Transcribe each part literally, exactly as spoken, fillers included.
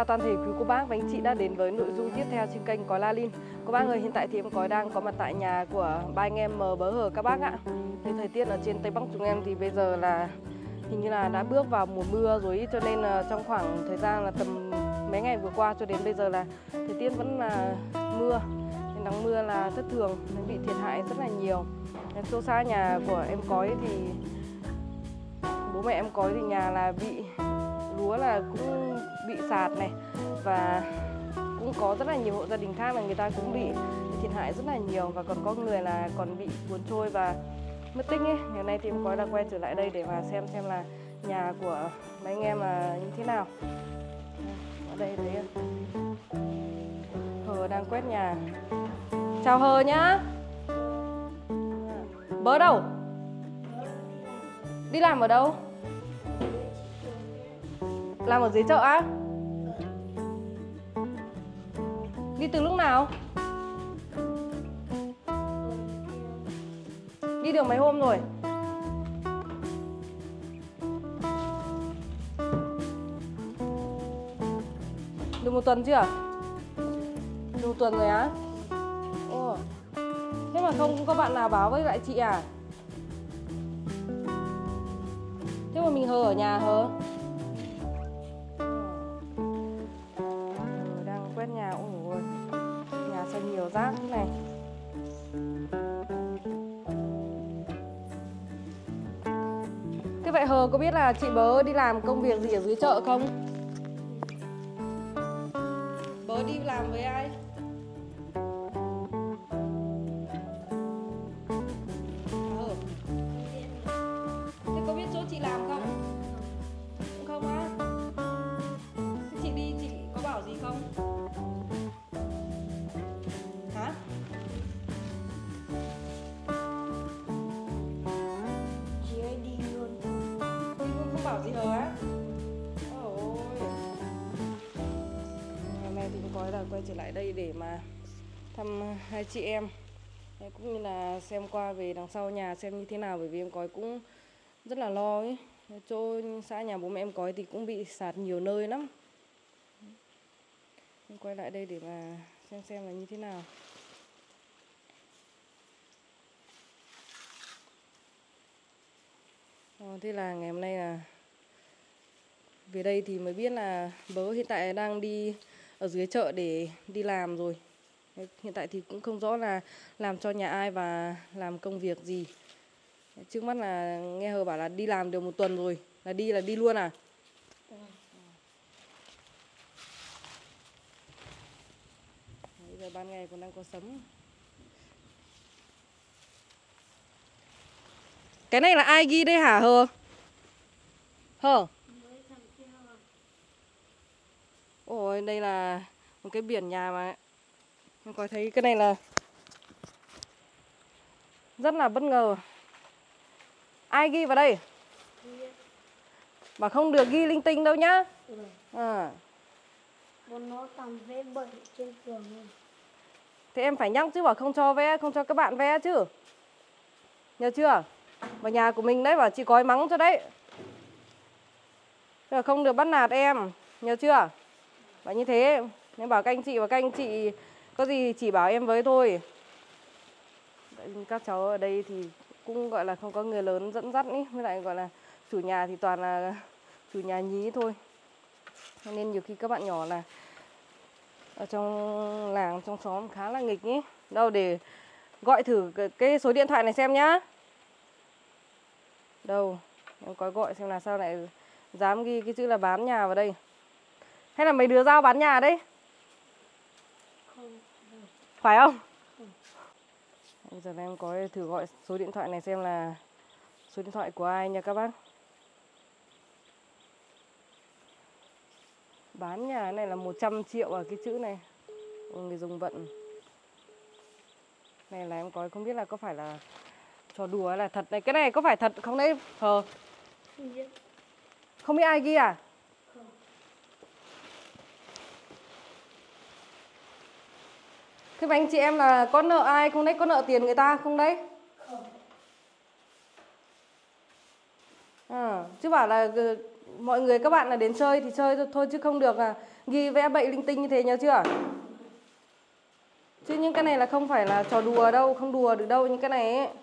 toàn thể quý cô bác và anh chị đã đến với nội dung tiếp theo trên kênh Cói La Linh. Cô bác ơi, hiện tại thì em Cói đang có mặt tại nhà của ba anh em Mờ Bớ Hờ các bác ạ. Thì thời tiết ở trên Tây Bắc chúng em thì bây giờ là hình như là đã bước vào mùa mưa rồi, cho nên là trong khoảng thời gian là tầm mấy ngày vừa qua cho đến bây giờ là thời tiết vẫn là mưa. Nắng mưa là thất thường, nó bị thiệt hại rất là nhiều. Chỗ xa nhà của em Cói thì bố mẹ em Cói thì nhà là bị lúa là cũng bị sạt này, và cũng có rất là nhiều hộ gia đình khác là người ta cũng bị thiệt hại rất là nhiều, và còn có người là còn bị cuốn trôi và mất tích ấy. Ngày nay thì em Cói đang quay trở lại đây để mà xem xem là nhà của mấy anh em là như thế nào. Ở đây thấy Hờ đang quét nhà. Chào Hờ nhá. Bớ đâu? Đi làm ở đâu? Làm ở dưới chợ á? Đi từ lúc nào? Đi được mấy hôm rồi? Được một tuần chưa? Được một tuần rồi á? Ồ. Thế mà không có bạn nào báo với lại chị à? Thế mà mình Hờ ở nhà Hờ? Hờ đang quét nhà. Ôi ôi, nhà sao nhiều rác thế này. Thế vậy Hờ có biết là chị Bớ đi làm công việc gì ở dưới chợ không? Bớ đi làm với ai? Hờ. Thế có biết chỗ chị làm không? Cũng không á? Thế chị đi chị có bảo gì không? Hả? Chị ấy đi luôn. Đi luôn không bảo gì Hờ á? Ôi. Ngày nay thì cũng có là quay trở lại đây để mà thăm hai chị em, cũng như là xem qua về đằng sau nhà xem như thế nào, bởi vì em Cói cũng rất là lo ấy. Chỗ xã nhà bố mẹ em Cói thì cũng bị sạt nhiều nơi lắm. Em quay lại đây để mà xem xem là như thế nào. Ờ, thế là ngày hôm nay là về đây thì mới biết là Bớ hiện tại đang đi ở dưới chợ để đi làm rồi. Hiện tại thì cũng không rõ là làm cho nhà ai và làm công việc gì. Trước mắt là nghe Hờ bảo là đi làm được một tuần rồi. Là đi là đi luôn à? Ừ. Bây giờ ban ngày còn đang có sấm. Cái này là ai ghi đây hả Hờ? Hờ? Ôi, đây là một cái biển nhà mà em có thấy cái này là rất là bất ngờ. Ai ghi vào đây? Mà không được ghi linh tinh đâu nhá. Ừ. À. Bọn nó toàn vẽ bậy trên tường luôn. Thế em phải nhắc chứ, bảo không cho vẽ, không cho các bạn vẽ chứ. Nhớ chưa? Vào nhà của mình đấy, bảo chị Cói mắng cho đấy. Chứ không được bắt nạt em. Nhớ chưa? Bảo như thế. Nên bảo các anh chị và các anh chị có gì chỉ bảo em với thôi. Các cháu ở đây thì cũng gọi là không có người lớn dẫn dắt ý. Với lại gọi là chủ nhà thì toàn là chủ nhà nhí thôi. Nên nhiều khi các bạn nhỏ là ở trong làng, trong xóm khá là nghịch ý. Đâu để gọi thử cái số điện thoại này xem nhá. Đâu, em có gọi xem là sao lại dám ghi cái chữ là bán nhà vào đây. Hay là mấy đứa giao bán nhà đấy? Không. Phải không? Không. Bây giờ em có thử gọi số điện thoại này xem là số điện thoại của ai nha các bác. Bán nhà này là một trăm triệu ở cái chữ này. Ôi, người dùng bận. Này là em có không biết là có phải là trò đùa hay là thật này. Cái này có phải thật không đấy Hờ? Không biết. Không biết ai ghi à? Không. Thế mà anh chị em là có nợ ai không đấy? Có nợ tiền người ta không đấy? Không. À, chứ bảo là mọi người các bạn là đến chơi thì chơi thôi chứ không được là ghi vẽ bậy linh tinh như thế, nhớ chưa? Chứ những cái này là không phải là trò đùa đâu, không đùa được đâu những cái này ấy.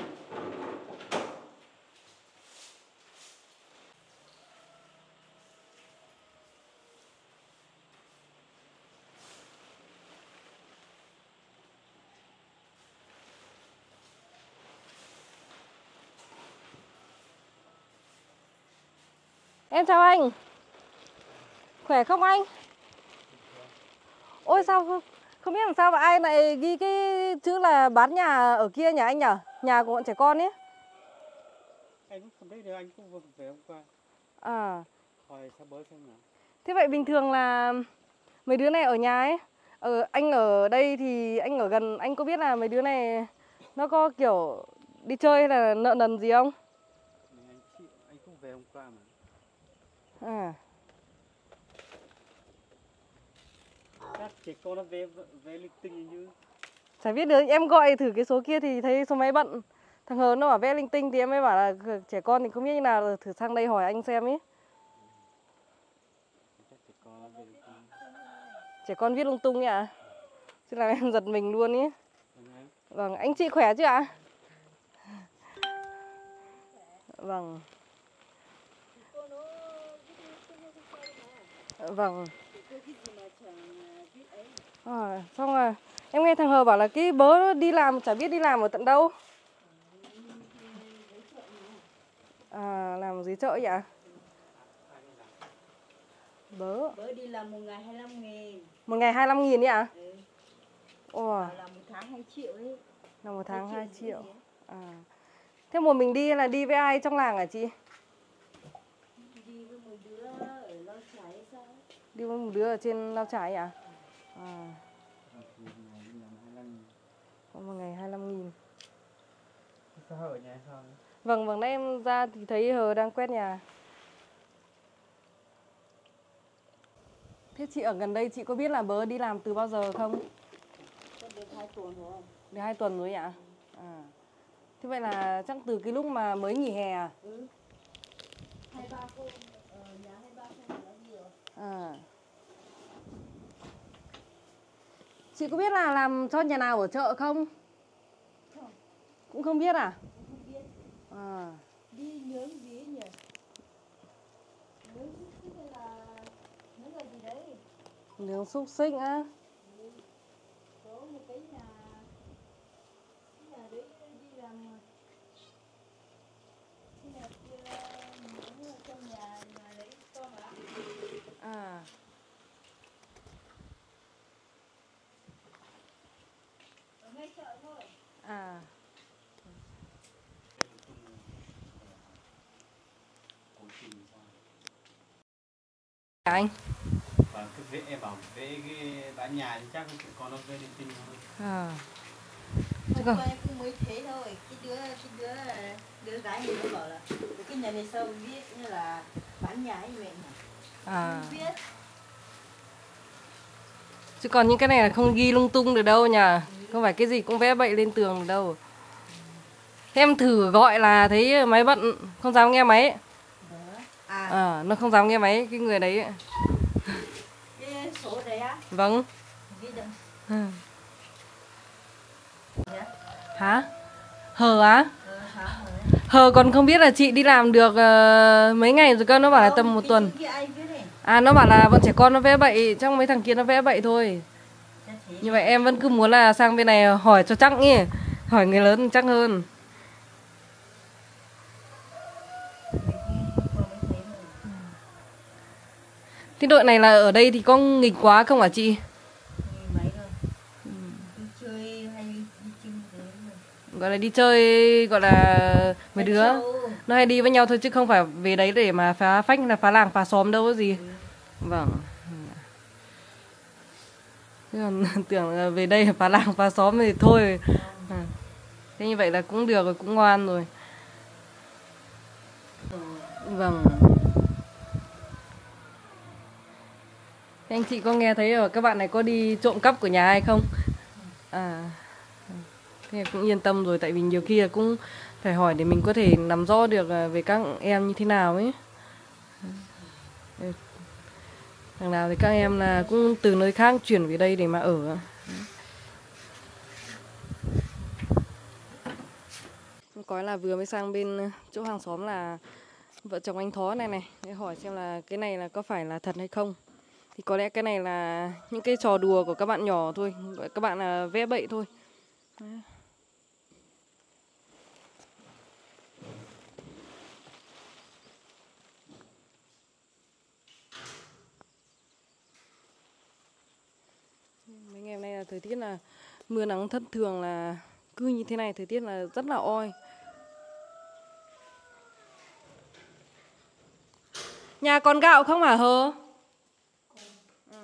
Em chào anh. Khỏe không anh? Ôi sao không, không biết làm sao mà ai lại ghi cái chữ là bán nhà ở kia nhà anh nhỉ? Nhà của bọn trẻ con ấy. Anh cũng không thấy được, anh cũng vừa về hôm qua. À. Hỏi sao bớ xem nào. Thế vậy bình thường là mấy đứa này ở nhà ấy, ở anh ở đây thì anh ở gần, anh có biết là mấy đứa này nó có kiểu đi chơi hay là nợ nần gì không? Anh, chị, anh cũng về hôm qua mà. À. Các trẻ con nó về về linh tinh như. Chả biết được, em gọi thử cái số kia thì thấy số máy bận. Thằng Hờ nó bảo vẽ linh tinh thì em mới bảo là trẻ con thì không biết như nào, thử sang đây hỏi anh xem ý. Các trẻ con nó về linh tinh. Trẻ con viết lung tung nhỉ ạ? Chứ làm em giật mình luôn ý. Vâng, anh chị khỏe chứ ạ? Vâng. Vâng. À, xong rồi em nghe thằng Hờ bảo là cái bớ đi làm chả biết đi làm ở tận đâu. À, làm dưới chợ vậy ạ? Bớ Bớ đi làm một ngày hai mươi lăm nghìn. Một ngày hai mươi lăm nghìn ấy ạ? Ừ. Ồ. Là một tháng hai triệu ấy. Là một tháng hai triệu. À. Thế một mình đi là đi với ai trong làng hả chị? Đi với một đứa ở Lao Chải hay sao? Đi với một đứa ở trên Lao Chải à? À. Có một ngày hai mươi lăm nghìn. Sao Hờ ở nhà sao? Vâng, vâng, nãy em ra thì thấy Hờ đang quét nhà. Thế chị ở gần đây chị có biết là bớ đi làm từ bao giờ không? Có được hai tuần rồi. Được hai tuần rồi ạ? À. Thế vậy là chắc từ cái lúc mà mới nghỉ hè à? Ừ. Hai ba cô ở nhà hai ba cô đã nhiều. À. Chị có biết là làm cho nhà nào ở chợ không? Không. Cũng không biết à? Không biết. À. Đi nướng gì ấy nhỉ? Nướng xúc xích hay là nướng là gì đấy? Nướng xúc xích á? Ừ. Có một cái nhà, cái nhà đấy đi làm, cái nhà kia nướng ở trong nhà, nhà đấy to mà. À. Ở ngay chợ thôi. À. Anh. Và cứ vẽ em bảo vẽ cái bán nhà thì chắc con nó về linh tinh thôi. À. Hôm qua em cũng mới thế thôi, cái đứa cái đứa đứa gái thì nó bảo là cái nhà này sao viết như là bán nhà ấy vậy mà. À. Không biết. Chứ còn những cái này là không ghi lung tung được đâu nhỉ? Không phải cái gì cũng vẽ bậy lên tường được đâu. Thế em thử gọi là thấy máy bận, không dám nghe máy. À. À, nó không dám nghe máy cái người đấy. Cái số đấy á? Vâng. Ghi đậm. Ừ. Hả? Hờ á? Ừ, hả? Hờ còn không biết là chị đi làm được uh, mấy ngày rồi cơ, nó bảo là tầm một tuần. À, nó bảo là bọn trẻ con nó vẽ bậy, trong mấy thằng kia nó vẽ bậy thôi. Như vậy em vẫn cứ muốn là sang bên này hỏi cho chắc nhỉ. Hỏi người lớn chắc hơn. Thế đội này là ở đây thì có nghịch quá không hả chị? Gọi là đi chơi, gọi là mấy đứa nó hay đi với nhau thôi chứ không phải về đấy để mà phá phách hay là phá làng phá xóm đâu có gì. Vâng. Chứ còn tưởng là về đây phá làng phá xóm thì thôi. À. Thế như vậy là cũng được rồi, cũng ngoan rồi. Vâng. Thế anh chị có nghe thấy ở các bạn này có đi trộm cắp của nhà ai không? À. Thế cũng yên tâm rồi, tại vì nhiều khi là cũng phải hỏi để mình có thể nắm rõ được về các em như thế nào ấy. Đằng nào thì các em là cũng từ nơi khác chuyển về đây để mà ở. Có là vừa mới sang bên chỗ hàng xóm là vợ chồng anh Thó này này, để hỏi xem là cái này là có phải là thật hay không. Thì có lẽ cái này là những cái trò đùa của các bạn nhỏ thôi, các bạn là vẽ bậy thôi. Đấy. Mấy ngày hôm nay là thời tiết là mưa nắng thất thường, là cứ như thế này, thời tiết là rất là oi. Nhà còn gạo không hả Hờ? Ừ.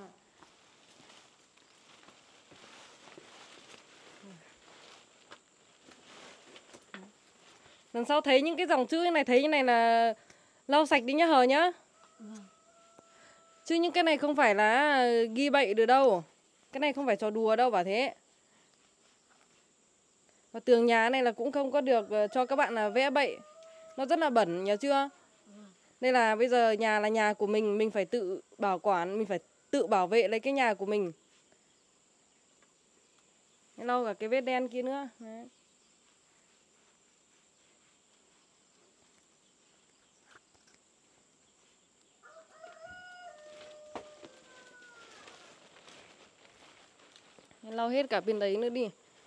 Lần sau thấy những cái dòng chữ như này, thấy như này là lau sạch đi nhá Hờ nhá. Chứ những cái này không phải là ghi bậy được đâu. Cái này không phải trò đùa đâu bảo thế. Và tường nhà này là cũng không có được cho các bạn là vẽ bậy. Nó rất là bẩn, nhớ chưa? Nên là bây giờ nhà là nhà của mình, mình phải tự bảo quản, mình phải tự bảo vệ lấy cái nhà của mình. Lau cả cái vết đen kia nữa. Đấy. Lau hết cả bên đấy nữa đi.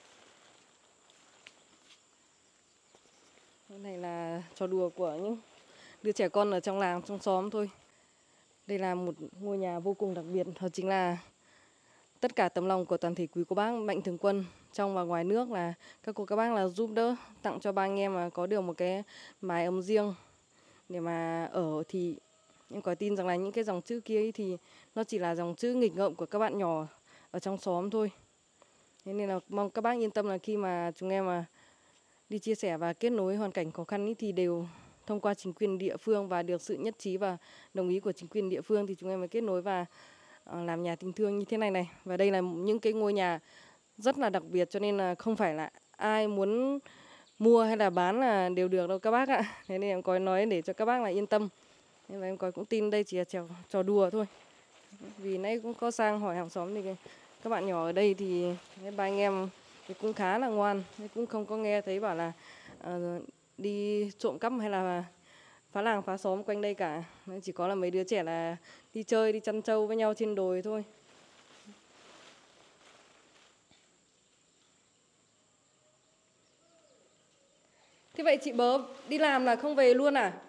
Cái này là trò đùa của những đứa trẻ con ở trong làng, trong xóm thôi. Đây là một ngôi nhà vô cùng đặc biệt. Đó chính là tất cả tấm lòng của toàn thể quý cô bác mạnh thường quân trong và ngoài nước, là các cô các bác là giúp đỡ tặng cho ba anh em mà có được một cái mái ấm riêng để mà ở. Thì em có tin rằng là những cái dòng chữ kia ấy thì nó chỉ là dòng chữ nghịch ngợm của các bạn nhỏ ở trong xóm thôi. Thế nên là mong các bác yên tâm là khi mà chúng em mà đi chia sẻ và kết nối hoàn cảnh khó khăn ý thì đều thông qua chính quyền địa phương và được sự nhất trí và đồng ý của chính quyền địa phương thì chúng em mới kết nối và làm nhà tình thương như thế này này. Và đây là những cái ngôi nhà rất là đặc biệt, cho nên là không phải là ai muốn mua hay là bán là đều được đâu các bác ạ. Thế nên em có nói để cho các bác là yên tâm. Nên là em có cũng tin đây chỉ là trò, trò đùa thôi. Vì nãy cũng có sang hỏi hàng xóm thì các bạn nhỏ ở đây thì ba anh em thì cũng khá là ngoan, cũng không có nghe thấy bảo là uh, đi trộm cắp hay là phá làng phá xóm quanh đây cả. Chỉ có là mấy đứa trẻ là đi chơi, đi chăn trâu với nhau trên đồi thôi. Thế vậy chị Bớ đi làm là không về luôn à?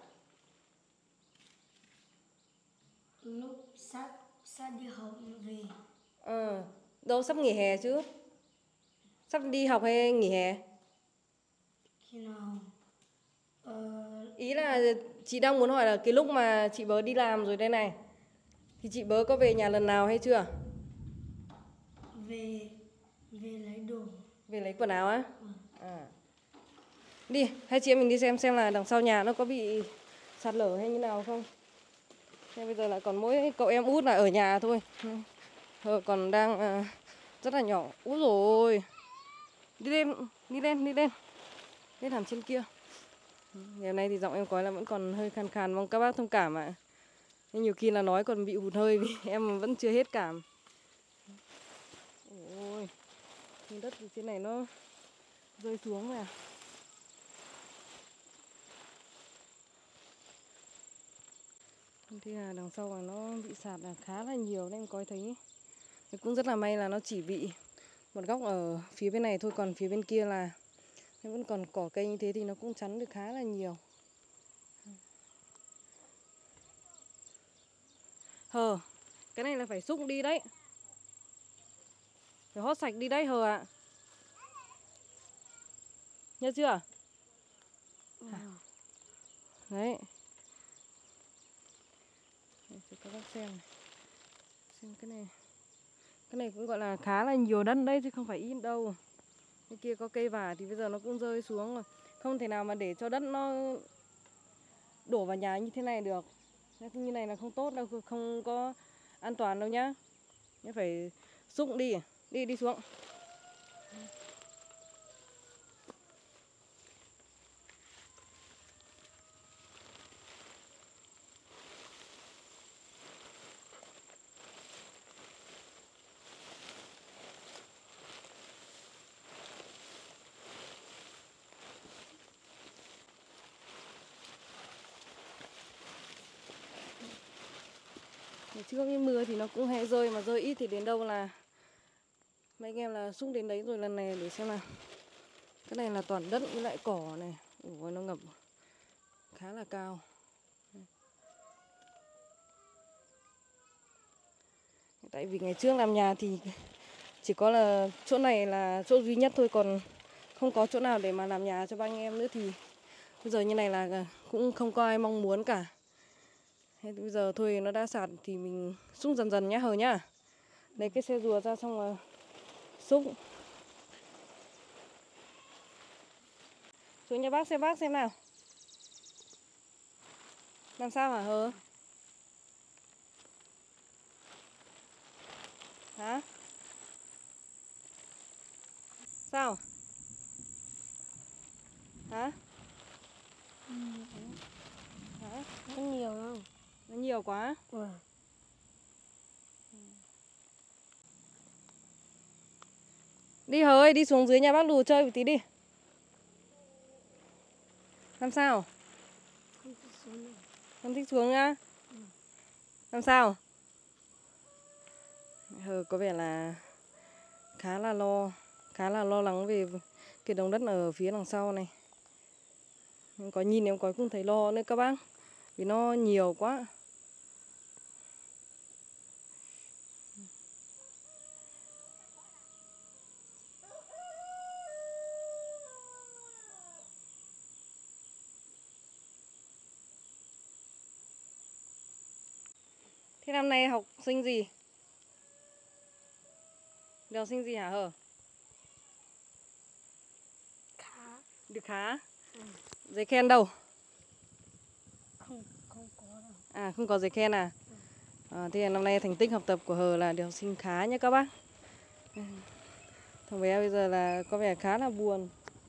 Lúc sắp sắp đi học về. Ờ, đâu sắp nghỉ hè chứ? Sắp đi học hay nghỉ hè? Khi nào? Ờ... Ý là chị đang muốn hỏi là cái lúc mà chị Bớ đi làm rồi đây này thì chị Bớ có về nhà lần nào hay chưa? Về về lấy đồ. Về lấy quần áo á? Ừ. À. Đi, hai chị em mình đi xem xem là đằng sau nhà nó có bị sạt lở hay như nào không. Thế bây giờ là còn mỗi cậu em út là ở nhà thôi. Hờ còn đang à, rất là nhỏ. Úi rồi. Đi lên, đi lên, đi lên. Lên hẳn trên kia. Ngày hôm nay thì giọng em có là vẫn còn hơi khàn khàn, mong các bác thông cảm ạ. Nhưng nhiều khi là nói còn bị hụt hơi vì em vẫn chưa hết cảm. Ôi, đất từ trên này nó rơi xuống rồi à. Thì là đằng sau là nó bị sạt là khá là nhiều nên em coi thấy. Cũng rất là may là nó chỉ bị một góc ở phía bên này thôi, còn phía bên kia là vẫn còn cỏ cây như thế thì nó cũng chắn được khá là nhiều. Hờ, cái này là phải xúc đi đấy. Phải hót sạch đi đấy Hờ ạ. À. Nhớ chưa? Ừ. Đấy. Để cho các bác xem này. Xem cái này. Cái này cũng gọi là khá là nhiều đất đấy chứ không phải ít đâu. Cái kia có cây vả thì bây giờ nó cũng rơi xuống rồi. Không thể nào mà để cho đất nó đổ vào nhà như thế này được. Như này là không tốt đâu, không có an toàn đâu nhá. Nhớ phải xúc đi, đi đi xuống. trước cái mưa thì nó cũng hay rơi, mà rơi ít thì đến đâu là mấy anh em là xúc đến đấy rồi. Lần này để xem nào. Cái này là toàn đất với lại cỏ này. Ủa, nó ngập khá là cao. Tại vì ngày trước làm nhà thì chỉ có là chỗ này là chỗ duy nhất thôi, còn không có chỗ nào để mà làm nhà cho ba anh em nữa, thì bây giờ như này là cũng không có ai mong muốn cả. Thế bây giờ thôi nó đã sạt thì mình xúc dần dần nhá Hờ nhá. Lấy cái xe rùa ra xong rồi xúc. Xuống nhà bác xem bác xem nào. Làm sao hả Hờ? Hả? Sao? Hả? Hả? Nó nhiều không? Nó nhiều quá. Ừ. Đi Hờ ơi, đi xuống dưới nhà bác Lù chơi một tí đi. Làm sao? Không thích xuống này. Không thích xuống nhá. Ừ. Làm sao? Hờ có vẻ là khá là lo, khá là lo lắng về cái đống đất ở phía đằng sau này. Em có nhìn em có cũng thấy lo nữa các bác, vì nó nhiều quá. Thế năm nay học sinh gì? Được học sinh gì hả Hờ? Khá. Được khá? Ừ. Giấy khen đâu? Không, không có đâu. À không có giấy khen à? Ừ. À, thế năm nay thành tích học tập của Hờ là được học sinh khá nhé các bác. Thằng bé bây giờ là có vẻ khá là buồn.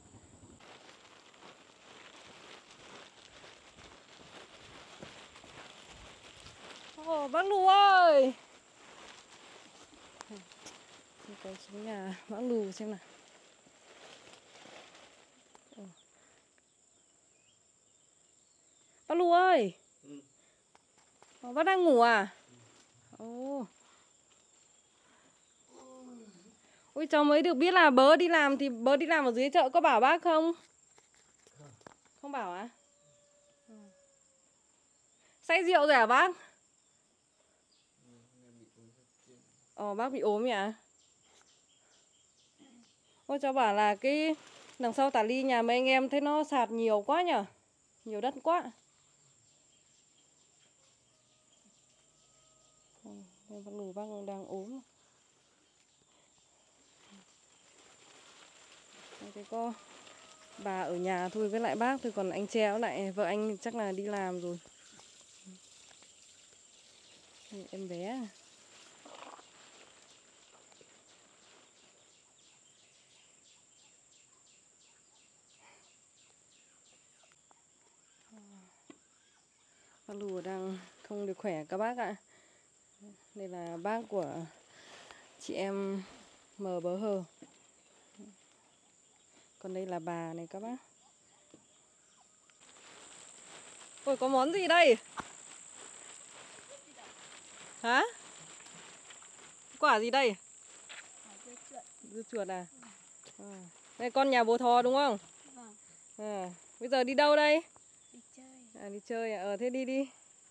Ồ, bác Lù ơi! Cái xuống nhà bác Lù xem nào. Ồ. Bác Lù ơi! Ừ. Ồ, bác đang ngủ à? Ồ. Ôi cháu mới được biết là bớ đi làm thì bớ đi làm ở dưới chợ, có bảo bác không? Không, không bảo á? À? Say rượu rồi hả bác? Ồ, bác bị ốm nhỉ? Ôi cháu bảo là cái đằng sau tả ly nhà mấy anh em thấy nó sạt nhiều quá nhở? Nhiều đất quá. Đây bác Lù bác đang ốm. Thế có bà ở nhà thôi với lại bác thôi, còn anh Treo lại vợ anh chắc là đi làm rồi. Em bé. Bác Lù đang không được khỏe các bác ạ. Đây là bác của chị em Mờ Bớ Hờ. Còn đây là bà này các bác. Ôi có món gì đây? Hả? Quả gì đây? Dưa chuột à? À. Đây con nhà bố Thò đúng không? Vâng. À. Bây giờ đi đâu đây? Đi chơi. À đi chơi à? Ờ thế đi đi.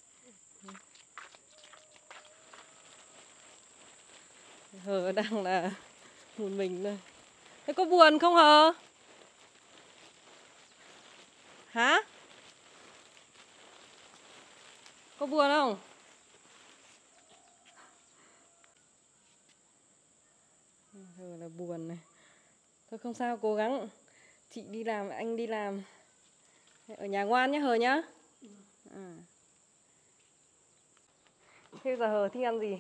Hờ đang là một mình thôi. Thế có buồn không Hờ? Hả? Có buồn không? Hờ là buồn này. Thôi không sao, cố gắng. Chị đi làm, anh đi làm. Ở nhà ngoan nhé Hờ nhá. À. Thế giờ Hờ thích ăn gì?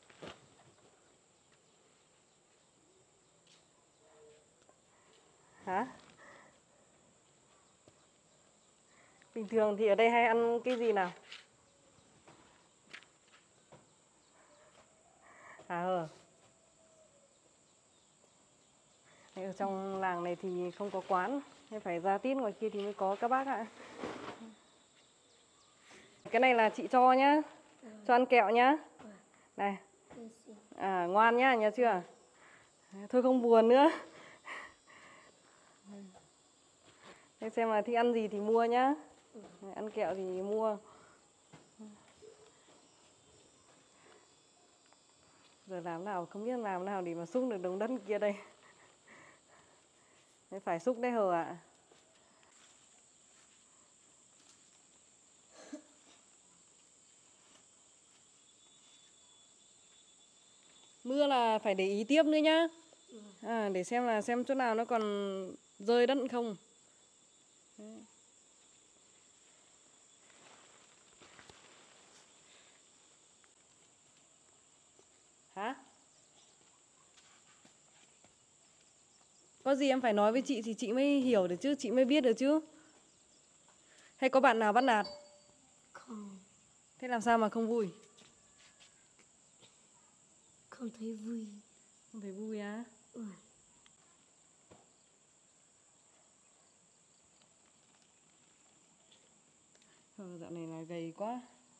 Hả? Bình thường thì ở đây hay ăn cái gì nào? À Hờ. Ở trong làng này thì không có quán, nên phải ra tít ngoài kia thì mới có các bác ạ. Cái này là chị cho nhá, cho ăn kẹo nhá. Này. Xin xin. À, ngoan nhá, nhớ chưa? Thôi không buồn nữa. Thế xem là thích ăn gì thì mua nhá. Ăn kẹo thì mua. Giờ làm nào không biết làm nào để mà xúc được đống đất kia đây. Đấy, phải xúc đấy Hờ ạ. Mưa là phải để ý tiếp nữa nhá. À, để xem là xem chỗ nào nó còn rơi đất không. Đấy. Hả? Có gì em phải nói với chị thì chị mới hiểu được chứ, chị mới biết được chứ. Hay có bạn nào bắt nạt? Không. Thế làm sao mà không vui? Không thấy vui. Không thấy vui á? Ừ. Ờ, dạo này là gầy quá.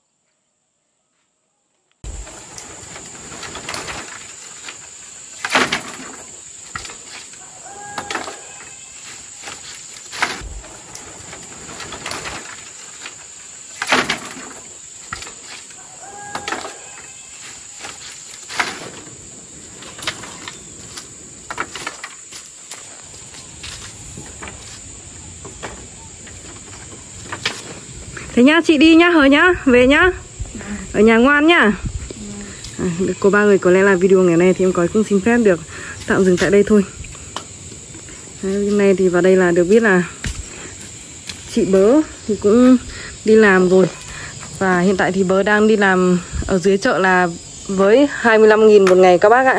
Thế nhá, chị đi nhá, Hờ nhá, về nhá. Ở nhà ngoan nhá. À, cô ba người có lẽ là video ngày nay thì em có cũng xin phép được tạm dừng tại đây thôi. Đấy, hôm nay thì vào đây là được biết là chị Bớ thì cũng đi làm rồi. Và hiện tại thì Bớ đang đi làm ở dưới chợ là với hai mươi lăm nghìn một ngày các bác ạ.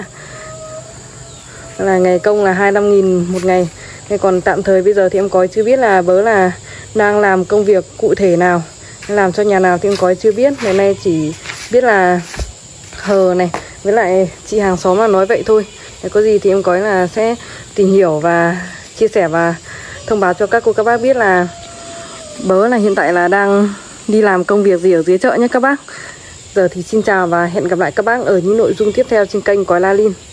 Là ngày công là hai mươi lăm nghìn một ngày. Thế còn tạm thời bây giờ thì em có chưa biết là Bớ là đang làm công việc cụ thể nào, làm cho nhà nào thì em có chưa biết. Ngày nay chỉ biết là Hờ này với lại chị hàng xóm là nói vậy thôi. Thế có gì thì em có là sẽ tìm hiểu và chia sẻ và thông báo cho các cô các bác biết là Bớ là hiện tại là đang đi làm công việc gì ở dưới chợ nhé các bác. Giờ thì xin chào và hẹn gặp lại các bác ở những nội dung tiếp theo trên kênh Cói La Linh.